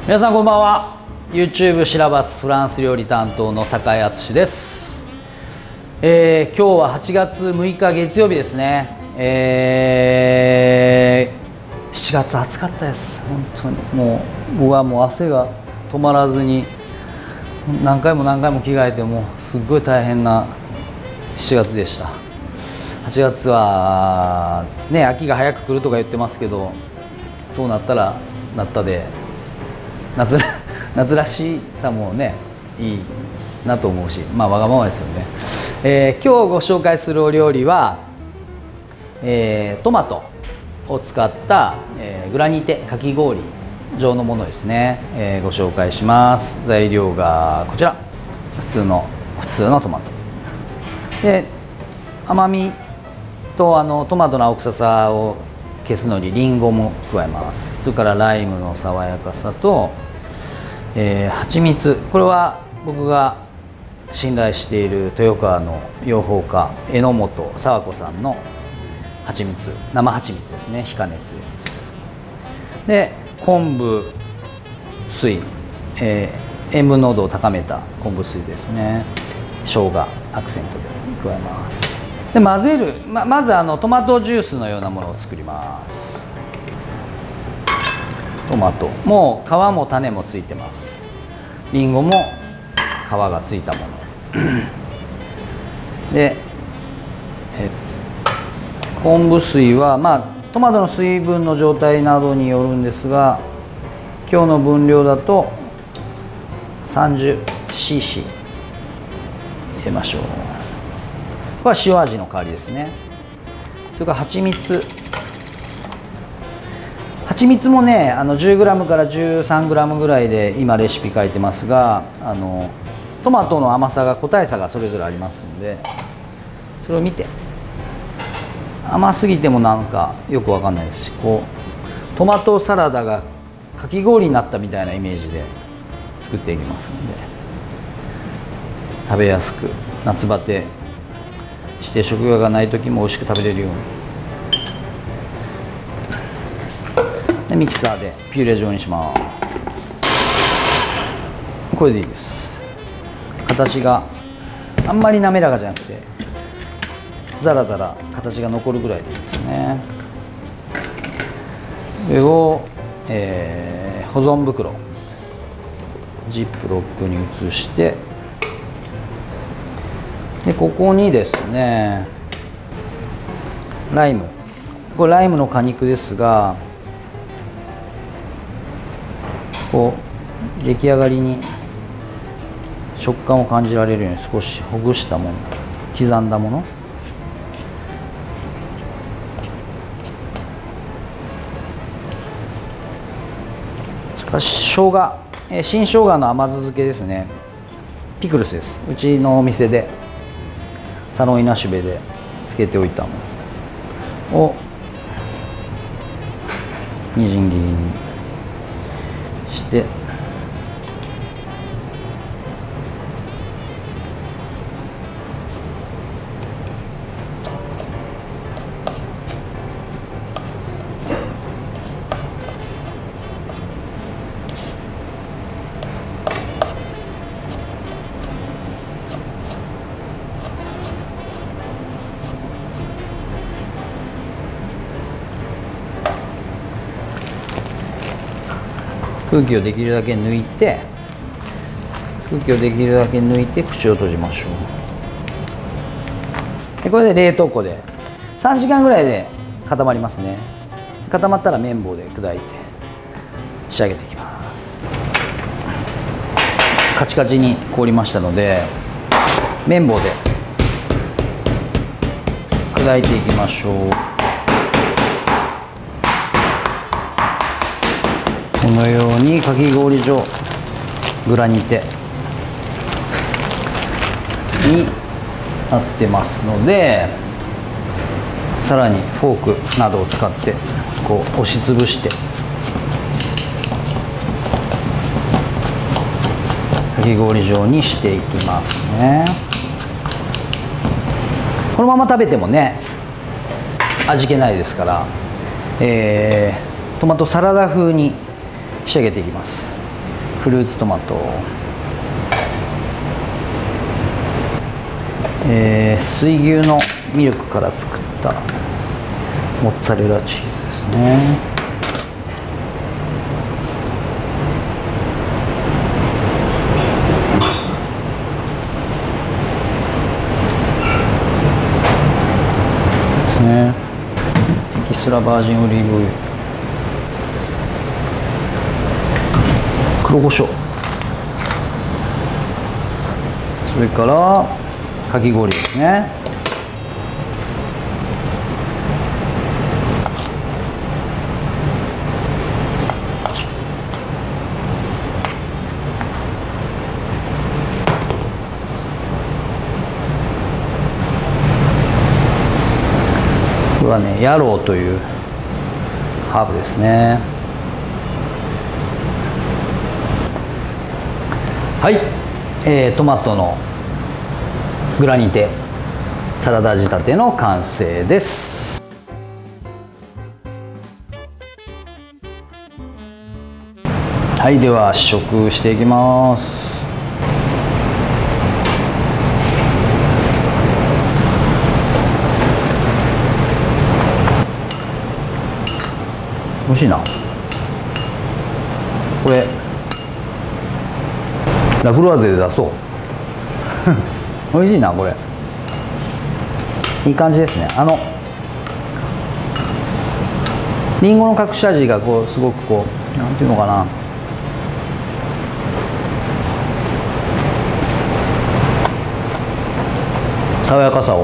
皆さんこんばんは。 YouTube シラバスフランス料理担当の酒井敦です。今日は8月6日月曜日ですね。7月暑かったです。本当にもう僕はもう汗が止まらずに何回も着替えてもすっごい大変な7月でした。8月はね、秋が早く来るとか言ってますけど、そうなったらなったで夏らしさもねいいなと思うし、まあわがままですよね。今日ご紹介するお料理は、トマトを使った、グラニテかき氷状のものですね。ご紹介します。材料がこちら。普通のトマトで、甘みとトマトの青臭さを消すのにリンゴも加えます。それからライムの爽やかさと、蜂蜜。これは僕が信頼している豊川の養蜂家榎本佐和子さんの蜂蜜、生蜂蜜ですね。非加熱です。で昆布水、塩分濃度を高めた昆布水ですね。生姜アクセントで加えます。で混ぜる、まずトマトジュースのようなものを作ります。トマトもう皮も種もついてます。りんごも皮がついたもので、昆布水はトマトの水分の状態などによるんですが、今日の分量だと 30cc 入れましょう。これは塩味の代わりですね。それから蜂蜜もね、10g から 13g ぐらいで今レシピ書いてますが、トマトの甘さが個体差がそれぞれありますんで、それを見て、甘すぎてもなんかよくわかんないですし、こうトマトサラダがかき氷になったみたいなイメージで作っていきますので、食べやすく夏バテして食欲がない時も美味しく食べれるように。でミキサーでピューレ状にします。これでいいです。形があんまり滑らかじゃなくてザラザラ形が残るぐらいでいいですね。これを、保存袋ジップロックに移して、でここにですねライム、これライムの果肉ですが、こう出来上がりに食感を感じられるように少しほぐしたもの、刻んだもの、それから生姜、新生姜の甘酢漬けですね。ピクルスです。うちのお店でサロンイナシュベで漬けておいたものをみじん切りにして、空気をできるだけ抜いて、口を閉じましょう。でこれで冷凍庫で3時間ぐらいで固まりますね。固まったら綿棒で砕いて仕上げていきます。カチカチに凍りましたので綿棒で砕いていきましょう。このようにかき氷状グラニテになってますので、さらにフォークなどを使ってこう押しつぶしてかき氷状にしていきますね。このまま食べてもね味気ないですから、トマトサラダ風に仕上げていきます。 フルーツトマト、水牛のミルクから作ったモッツァレラチーズですね。エキストラバージンオリーブオイル、黒胡椒、それからかき氷ですね。これはね、ヤロウというハーブですね。はい、トマトのグラニテサラダ仕立ての完成です。はい、では試食していきます。美味しいな。これラフロワーゼで出そう美味しいな、これいい感じですね。りんごの隠し味がこうすごくこう、なんていうのかな、爽やかさを、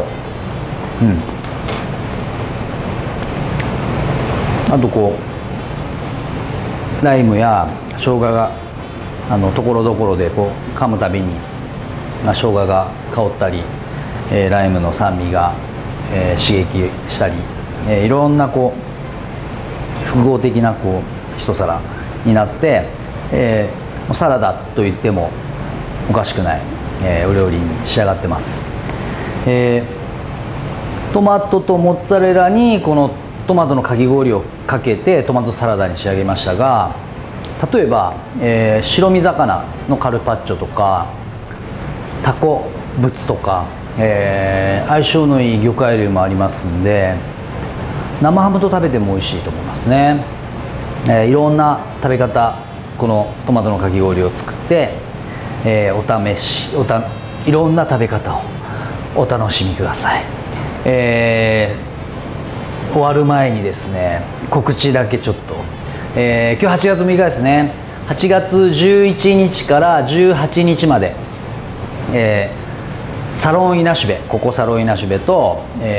あとこうライムや生姜がところどころでこう噛むたびに、生姜が香ったり、ライムの酸味が、刺激したり、いろんなこう複合的なこう一皿になって、サラダといってもおかしくない、お料理に仕上がってます。トマトとモッツァレラにこのトマトのかき氷をかけてトマトサラダに仕上げましたが、例えば、白身魚のカルパッチョとかタコブツとか、相性のいい魚介類もありますんで、生ハムと食べても美味しいと思いますね。いろんな食べ方、このトマトのかき氷を作って、お試しいろんな食べ方をお楽しみください。終わる前にですね、告知だけちょっと、今日8月6日ですね。8月11日から18日まで、サロンイナシュベ、ここサロンイナシュベと、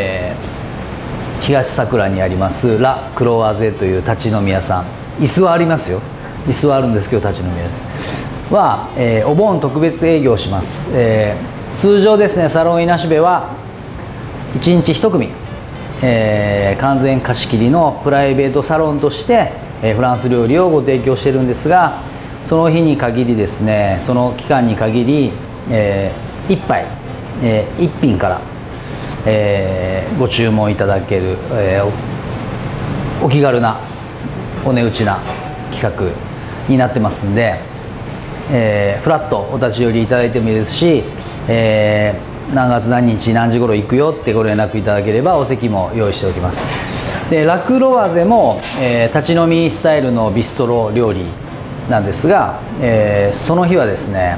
東桜にありますラ・クロワーゼという立ち飲み屋さん、椅子はありますよ、椅子はあるんですけど立ち飲み屋ですは、お盆特別営業します。通常ですね、サロンイナシュベは1日1組、完全貸し切りのプライベートサロンとして、フランス料理をご提供しているんですが、その日に限りですね、その期間に限り、1杯、1品から、ご注文いただける、お気軽なお値打ちな企画になってますんで、フラッとお立ち寄りいただいてもいいですし、何月何日何時頃行くよってご連絡いただければお席も用意しておきます。でラクロワゼも、立ち飲みスタイルのビストロ料理なんですが、その日はですね、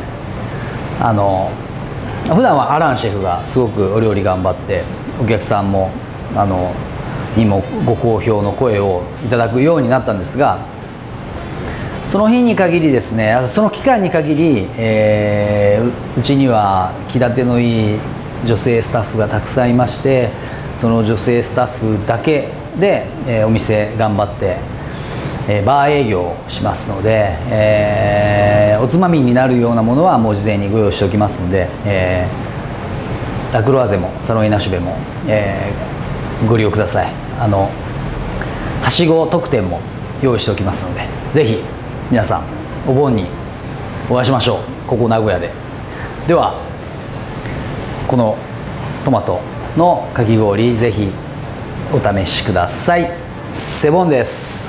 普段はアランシェフがすごくお料理頑張ってお客さんもにもご好評の声をいただくようになったんですが、その日に限りですね、その期間に限り、うちには気立てのいい女性スタッフがたくさんいまして、その女性スタッフだけで、お店頑張って、バー営業をしますので、おつまみになるようなものはもう事前にご用意しておきますので、ラクロワゼもサロンイナシュベも、ご利用ください。はしご特典も用意しておきますので、ぜひ皆さんお盆にお会いしましょう。ここ名古屋で。ではこのトマトのかき氷ぜひお試しください。セボンです。